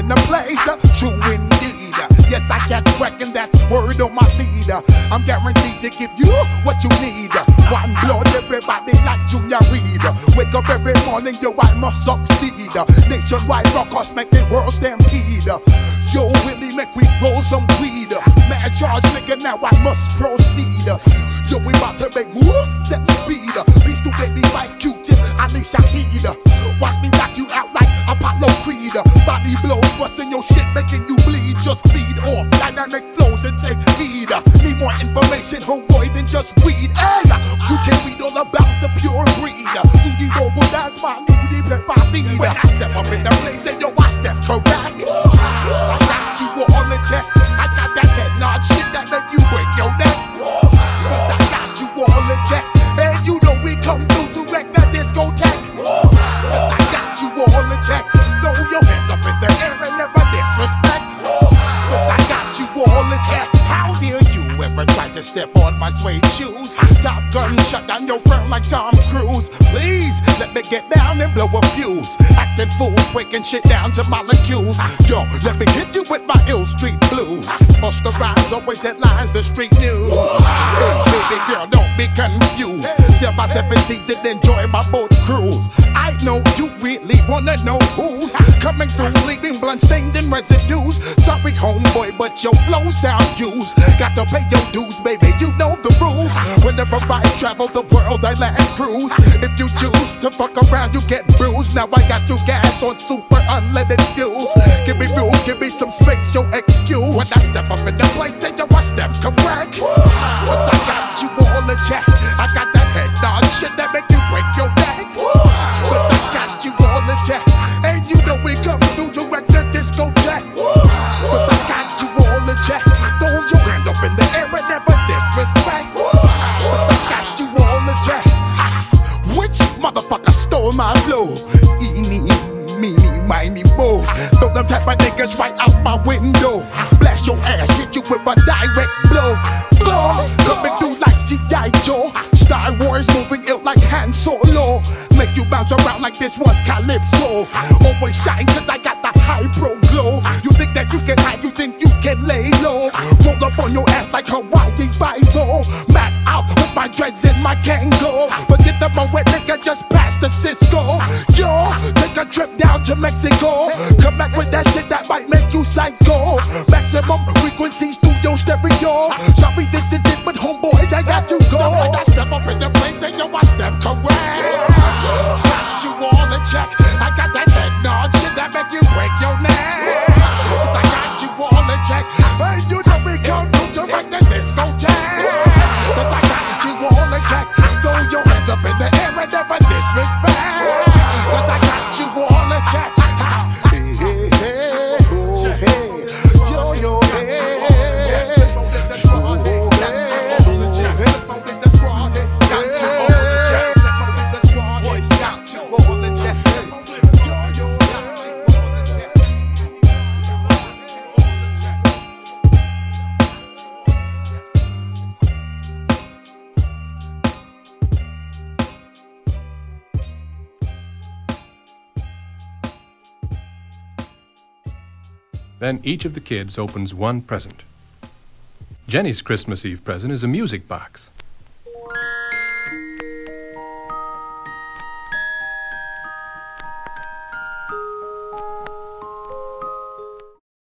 in the place, true indeed. Yes, I get wrecking, that's word on my seed. I'm guaranteed to give you what you need. One blood, everybody like Junior Reid. Wake up every morning, yo, I must succeed. Nationwide rockers make the world stampede. Yo, Willie, make we roll some weed. Mad charge, nigga, now I must proceed. Yo, we about to make moves, set speed. Peace to baby wife, Q-tip, Ali Shaheed. Watch me knock you out like Apollo Creed. Body blows, busting your shit, making you bleed. Just feed off dynamic flows and take heed. Need more information, homeboy, than just weed. Hey, you can read all about the pure breed. Do the vocal, that's my new pepper seed. When I step up in the place, then yo, I step correct. I got you all in check. I got that head nod shit that make you break your neck. Cause I got you all in check. And you know we come through to wreck that discotheque. Cause I got you all in check. Throw your hands up in the air and never disrespect. Cause I got you all in check. How dare you ever try to step on my suede shoes? Top gun shut down your firm like Tom Cruise. Please let me get down and blow a fuse. Acting fools, breaking shit down to molecules. Yo, let me hit you with my ill street blues. Busta Rhymes always headlines the street news. Hey, baby girl, don't be confused. Sell my 7 seats and enjoy my boat cruise. I know you really wanna know who's coming through, leaving blunt stains and residues. Sorry, homeboy, but your flow sound used. Got to pay your dues, baby, you know the rules. Whenever I travel the world, I land cruise. If you choose to fuck around, you get bruised. Now I got you gas on super unleaded fuels. Give me fuel, give me some space, your excuse. When I step up in the place, then yo, I step correct. But I got you all in check. I got that head nod shit that make you break your neck. But I got you all in check. And you know we come through to wreck the discotheque. But I got you all in check. Throw your hands up in the air and never disrespect. But I got you all in check. Which motherfucker stole my flow? Eeny, meeny, miny, mo. Throw them type of niggas right out my window. Blast your ass, hit you with a direct blow. Blow, coming through like G.I. Joe. Star Wars moving ill like Han Solo. Make you bounce around like this was Calypso. Always shine cause I got the high pro glow. You think that you can hide, you think you can lay low. Roll up on your ass like Hawaii Five-O. Mac out with my dreads in my Kango. Forget the wet nigga, just pass the Cisco. Yo, take a trip down to Mexico. Come back with that shit that might make you psycho. Maximum frequency studio stereo. Sorry this is it, but homeboy I got to go. When I step up in the place and yo I step correct. Got you all in check. I got that head nod shit that make you break your neck. I got you all in check. And you know we come through to wreck the discotheque. But I got you all in check. Throw your hands up in the air and never disrespect. But I got you all in check. Hey, hey, hey, oh, hey. Yo, yo, hey. Then each of the kids opens one present. Jenny's Christmas Eve present is a music box.